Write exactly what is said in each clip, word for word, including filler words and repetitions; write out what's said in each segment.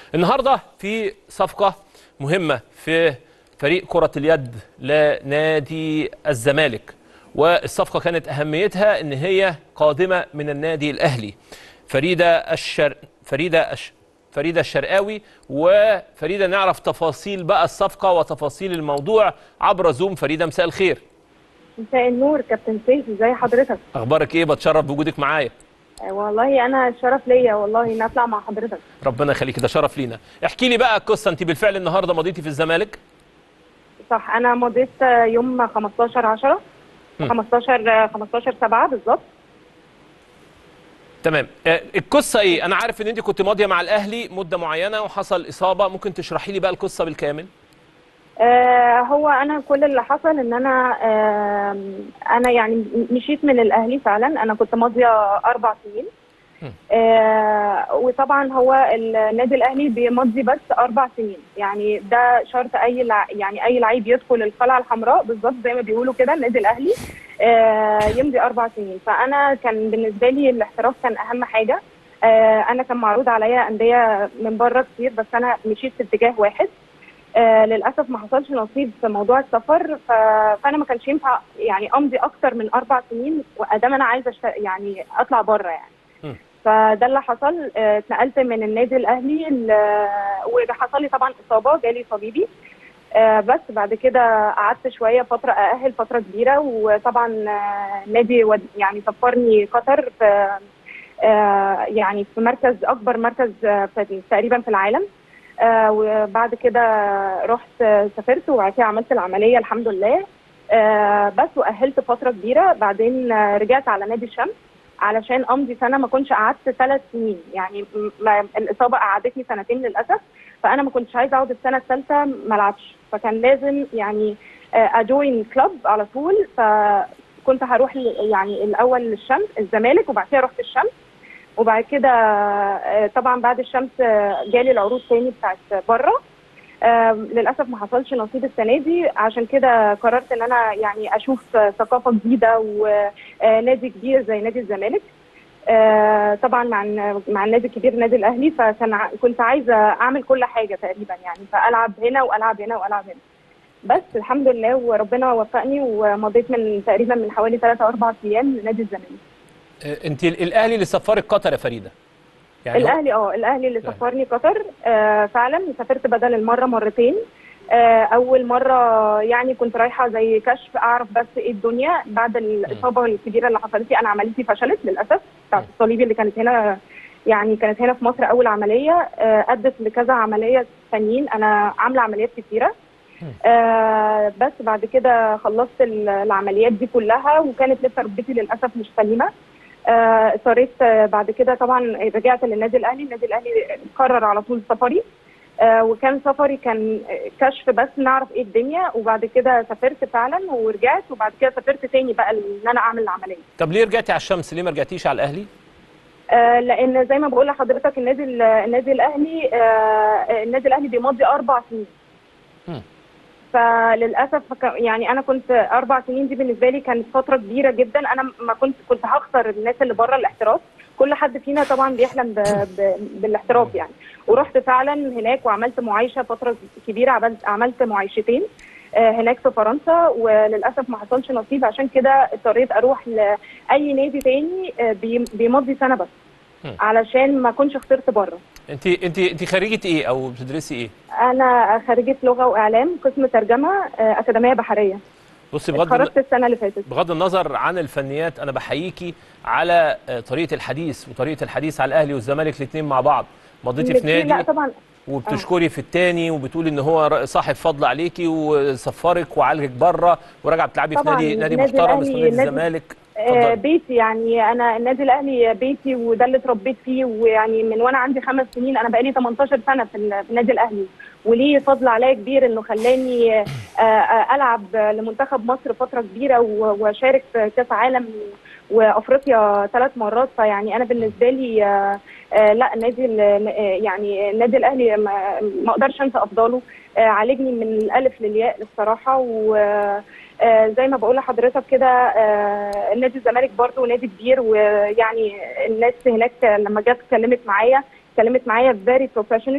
النهارده في صفقة مهمة في فريق كرة اليد لنادي الزمالك، والصفقة كانت أهميتها إن هي قادمة من النادي الأهلي. فريدة الشر فريدة الش... فريدة الشرقاوي. وفريدة نعرف تفاصيل بقى الصفقة وتفاصيل الموضوع عبر زوم. فريدة مساء الخير. مساء النور كابتن سيف، ازي حضرتك؟ أخبارك إيه؟ بتشرف بوجودك معايا. والله انا الشرف ليا والله ان اطلع مع حضرتك. ربنا يخليك، ده شرف لينا. احكي لي بقى القصه، انت بالفعل النهارده مضيتي في الزمالك؟ صح، انا مضيت يوم خمستاشر عشرة خمستاشر خمستاشر سبعة بالظبط. تمام. آه القصه ايه؟ انا عارف ان انت كنت ماضيه مع الاهلي مده معينه وحصل اصابه، ممكن تشرحي لي بقى القصه بالكامل؟ آه هو انا كل اللي حصل ان انا آه انا يعني مشيت من الاهلي فعلا. انا كنت ماضيه اربع سنين. آه وطبعا هو النادي الاهلي بيمضي بس اربع سنين، يعني ده شرط اي لع... يعني اي لعيب يدخل القلعه الحمراء بالظبط زي ما بيقولوا كده النادي الاهلي آه يمضي اربع سنين. فانا كان بالنسبه لي الاحتراف كان اهم حاجه. آه انا كان معروض عليا انديه من بره كتير، بس انا مشيت في اتجاه واحد. آه للاسف ما حصلش نصيب في موضوع السفر، ف... فانا ما كانش ينفع يعني امضي اكتر من اربع سنين وادام انا عايزه أشت... يعني اطلع بره يعني. م. فده اللي حصل. آه اتنقلت من النادي الاهلي ل... وحصل لي طبعا اصابه، جالي صليبي. آه بس بعد كده قعدت شويه فتره ااهل فتره كبيره، وطبعا آه نادي ود... يعني سفرني قطر في آه يعني في مركز اكبر مركز آه في... تقريبا في العالم. آه وبعد كده رحت سافرت وبعد كده عملت العمليه الحمد لله. آه بس واهلت فتره كبيره، بعدين آه رجعت على نادي الشمس علشان امضي سنه. ما كنتش قعدت ثلاث سنين يعني، ما الاصابه قعدتني سنتين للاسف، فانا ما كنتش عايزه اقعد السنه الثالثه ما العبش، فكان لازم يعني آه اجوين كلوب على طول. فكنت هروح يعني الاول للشمس الزمالك وبعد كده رحت الشمس، وبعد كده طبعا بعد الشمس جالي العروض تاني بتاعت بره. للاسف ما حصلش نصيب السنه دي، عشان كده قررت ان انا يعني اشوف ثقافه جديده ونادي كبير زي نادي الزمالك. طبعا مع مع النادي الكبير النادي الاهلي، فكان كنت عايزه اعمل كل حاجه تقريبا يعني، فالعب هنا والعب هنا والعب هنا. بس الحمد لله وربنا وفقني ومضيت من تقريبا من حوالي ثلاثة او اربع ايام لنادي الزمالك. انت الاهلي اللي سفرك قطر يا فريده؟ يعني الاهلي اه الاهلي اللي سفرني قطر. آه فعلا سافرت بدل المره مرتين. آه اول مره يعني كنت رايحه زي كشف اعرف بس ايه الدنيا بعد الاصابه الكبيره اللي حصلت لي. انا عمليتي فشلت للاسف بتاعت الصليبي اللي كانت هنا، يعني كانت هنا في مصر اول عمليه. آه ادت لكذا عمليه ثانيين، انا عامله عمليات كتيره. آه بس بعد كده خلصت العمليات دي كلها، وكانت لسه ركبتي للاسف مش سليمه. اضطريت آه بعد كده طبعا رجعت للنادي الاهلي. النادي الاهلي قرر على طول سفري، آه وكان سفري كان كشف بس نعرف ايه الدنيا، وبعد كده سافرت فعلا ورجعت، وبعد كده سافرت تاني بقى ان انا اعمل العمليه. طب ليه رجعتي على الشمس؟ ليه ما رجعتيش على الاهلي؟ آه لان زي ما بقول لحضرتك النادي النادي الاهلي آه النادي الاهلي بيمضي اربع سنين. م. فللاسف يعني انا كنت اربع سنين دي بالنسبه لي كانت فتره كبيره جدا. انا ما كنت كنت هخسر الناس اللي بره الاحتراف. كل حد فينا طبعا بيحلم ب... ب... بالاحتراف يعني. ورحت فعلا هناك وعملت معايشه فتره كبيره، عملت عملت معايشتين هناك في فرنسا، وللاسف ما حصلش نصيب. عشان كده اضطريت اروح لاي نادي تاني بيمضي سنه بس علشان ما كنتش خسرت بره. انت انت انت خريجه ايه او بتدرسي ايه؟ انا خريجه لغه واعلام قسم ترجمه اكاديميه بحريه. بصي بغض اتخرجت السنه اللي فاتت. بغض النظر عن الفنيات انا بحييكي على طريقه الحديث وطريقه الحديث على الاهلي والزمالك الاثنين مع بعض. مضيتي في نادي لا طبعا وبتشكري في الثاني وبتقولي ان هو صاحب فضل عليكي وسفرك وعالجك بره ورجع بتلعبي في نادي نادي محترم اسمه نادي الزمالك. آه بيتي يعني، انا النادي الاهلي بيتي وده اللي اتربيت فيه، ويعني من وانا عندي خمس سنين انا بقالي تمنتاشر سنه في النادي الاهلي، وليه فضل عليا كبير انه خلاني آه العب لمنتخب مصر فتره كبيره واشارك في كاس عالم وافريقيا ثلاث مرات. فيعني انا بالنسبه لي آه آه لا النادي يعني النادي الاهلي ما, ما اقدرش انسى افضاله. آه عالجني من الالف للياء الصراحه. و آه زي ما بقول لحضرتك كده آه نادي الزمالك برضه نادي كبير، ويعني الناس هناك لما جت اتكلمت معايا اتكلمت معايا فيري بروفيشنال.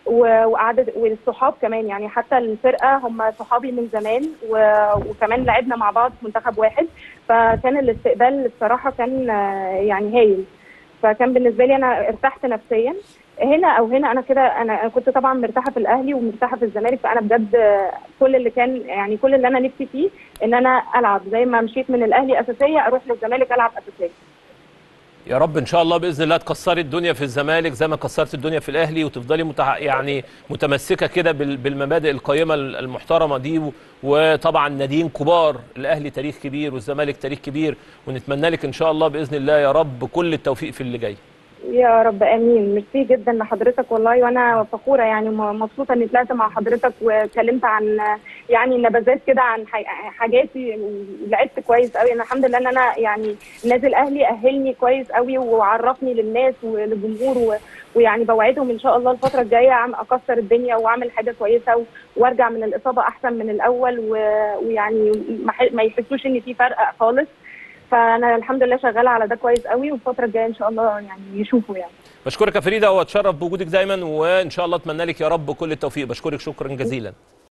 وقعدت والصحاب كمان، يعني حتى الفرقه هم صحابي من زمان، وكمان لعبنا مع بعض في منتخب واحد، فكان الاستقبال الصراحه كان يعني هايل. فكان بالنسبه لي انا ارتحت نفسيا هنا او هنا. انا كده انا كنت طبعا مرتاحه في الاهلي ومرتاحه في الزمالك، فانا بجد كل اللي كان يعني كل اللي انا نفسي فيه ان انا العب زي ما مشيت من الاهلي اساسيه اروح للزمالك العب اساسيه. يا رب ان شاء الله باذن الله تكسري الدنيا في الزمالك زي ما كسرت الدنيا في الاهلي، وتفضلي متع... يعني متمسكه كده بال... بالمبادئ القيمه المحترمه دي. وطبعا ناديين كبار، الاهلي تاريخ كبير والزمالك تاريخ كبير، ونتمنى لك ان شاء الله باذن الله يا رب كل التوفيق في اللي جاي. يا رب امين. ميرسي جدا لحضرتك والله، وانا فخوره يعني مبسوطه اني طلعت مع حضرتك واتكلمت عن يعني نبذات كده عن حاجاتي، ولعبت كويس قوي. انا الحمد لله ان انا يعني النادي الاهلي اهلني كويس قوي وعرفني للناس وللجمهور، ويعني بوعدهم ان شاء الله الفتره الجايه اكسر الدنيا واعمل حاجه كويسه وارجع من الاصابه احسن من الاول، ويعني ما يحسوش ان في فرق خالص. فانا الحمد لله شغاله على ده كويس قوي، والفتره الجايه ان شاء الله يعني يشوفوا. يعني بشكرك يا فريده واتشرف بوجودك دايما، وان شاء الله اتمنى لك يا رب كل التوفيق. بشكرك شكرا جزيلا.